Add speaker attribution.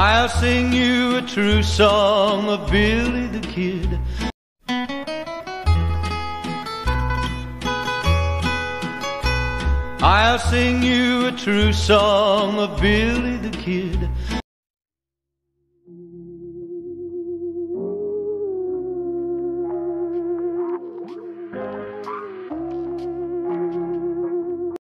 Speaker 1: I'll sing you a true song of Billy the Kid. I'll sing you a true song of Billy the Kid.